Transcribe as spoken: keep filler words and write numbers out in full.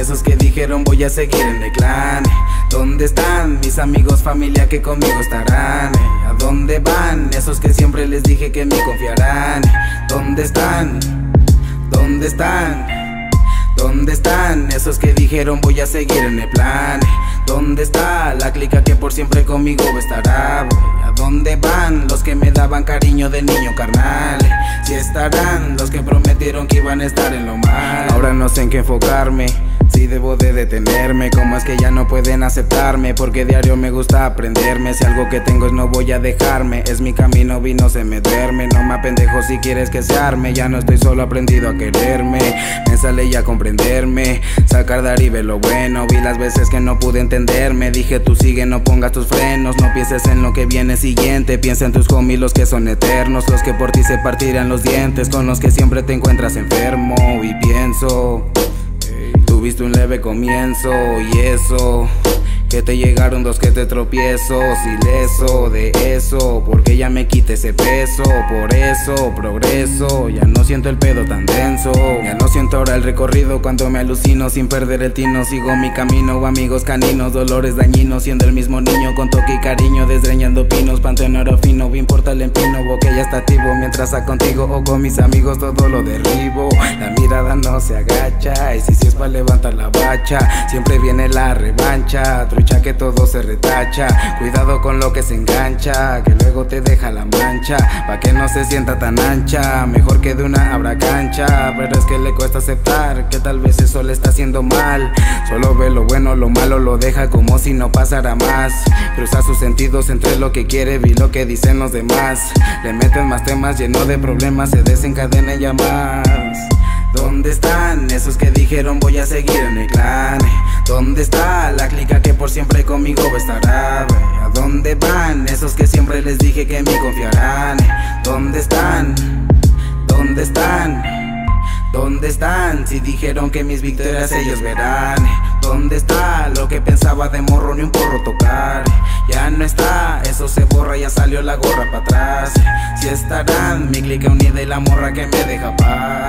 esos que dijeron voy a seguir en el clan? ¿Dónde están mis amigos, familia que conmigo estarán? ¿A dónde van esos que siempre les dije que me confiarán? ¿Dónde están? ¿Dónde están? ¿Dónde están esos que dijeron voy a seguir en el plan? ¿Dónde está la clica que por siempre conmigo estará? ¿A dónde van los que me daban cariño de niño carnal? Si estarán los que prometieron que iban a estar en lo mal. Ahora no sé en qué enfocarme, si debo de detenerme. ¿Cómo es que ya no pueden aceptarme? Porque diario me gusta aprenderme. Si algo que tengo es no voy a dejarme. Es mi camino, vino, se me duerme. No me apendejo si quieres que se arme. Ya no estoy solo, aprendido a quererme. Me sale ya comprenderme, sacar de ahí ver lo bueno. Vi las veces que no pude entenderme. Dije tú sigue, no pongas tus frenos. No pienses en lo que viene siguiente. Piensa en tus homies, los que son eternos. Los que por ti se partirán los dientes. Con los que siempre te encuentras enfermo. Y pienso, tuviste un leve comienzo y eso, que te llegaron dos que te tropiezos. Ileso de eso, porque ya me quité ese peso. Por eso progreso, ya no siento el pedo tan denso. Ya no siento ahora el recorrido cuando me alucino. Sin perder el tino sigo mi camino. Amigos caninos, dolores dañinos. Siendo el mismo niño con toque y cariño. Desgreñando pinos, panteonero fino. Me importa el empino, boquilla está activo. Mientras a contigo o con mis amigos todo lo derribo. La mirada no se agacha, y si si es pa' levantar la bacha, siempre viene la revancha. Trucha que todo se retacha, cuidado con lo que se engancha, que luego te deja la mancha, pa' que no se sienta tan ancha. Mejor que de una habrá cancha, pero es que le cuesta aceptar que tal vez eso le está haciendo mal. Solo ve lo bueno, lo malo lo deja como si no pasara más. Cruza sus sentidos entre lo que quiere y lo que dicen los demás. Le meten más temas, lleno de problemas, se desencadena ya más. ¿Dónde están esos que dijeron voy a seguir en el clan? ¿Dónde está la clica que por siempre conmigo estará? ¿A dónde van esos que siempre les dije que me confiarán? ¿Dónde están? ¿Dónde están? ¿Dónde están? Si dijeron que mis victorias ellos verán. ¿Dónde está lo que pensaba de morro ni un porro tocar? Ya no está, eso se borra, ya salió la gorra para atrás. Si estarán mi clica unida y la morra que me deja paz.